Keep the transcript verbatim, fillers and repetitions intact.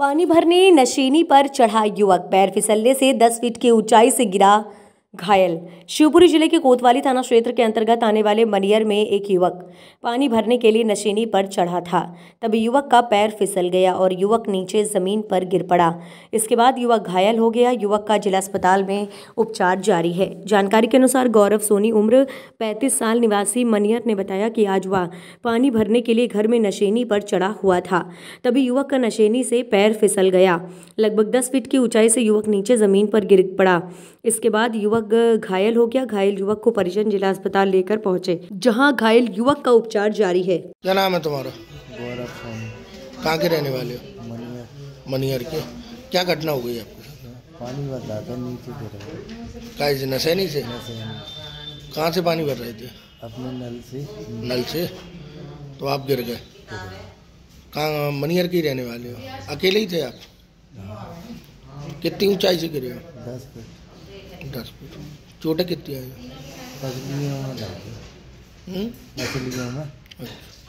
पानी भरने नशेनी पर चढ़ा युवक, पैर फिसलने से दस फीट की ऊंचाई से गिरा, घायल। शिवपुरी जिले के कोतवाली थाना क्षेत्र के अंतर्गत आने वाले मनियर में एक युवक पानी भरने के लिए नशेनी पर चढ़ा था। तभी युवक का पैर फिसल गया और युवक नीचे जमीन पर गिर पड़ा। इसके बाद युवक घायल हो गया। युवक का जिला अस्पताल में उपचार जारी है। जानकारी के अनुसार गौरव सोनी उम्र पैंतीस साल निवासी मनियर ने बताया कि आज वह पानी भरने के लिए घर में नशेनी पर चढ़ा हुआ था। तभी युवक का नशेनी से पैर फिसल गया। लगभग दस फीट की ऊंचाई से युवक नीचे जमीन पर गिर पड़ा। इसके बाद युवक घायल हो गया। घायल युवक को परिजन जिला अस्पताल लेकर पहुंचे, जहां घायल युवक का उपचार जारी है। क्या नाम है तुम्हारा? गौरव सोनी। कहाँ के रहने वाले हो? मनियर। मनियर के। क्या घटना हो गई आपके साथ? पानी भर रहा था, नीचे गिर काय से? नशेनी से? नशे कहाँ से पानी भर रहे थे? अपने नल से। नल से? तो आप गिर गए। कहाँ मनियर के रहने वाले हो? अकेले ही थे आप? कितनी ऊंचाई से गिरे हो? दस फीट। दस फीट। चोटें कितनी आई? पसलियों में लगी। हम्म? पसलियों में। अच्छा।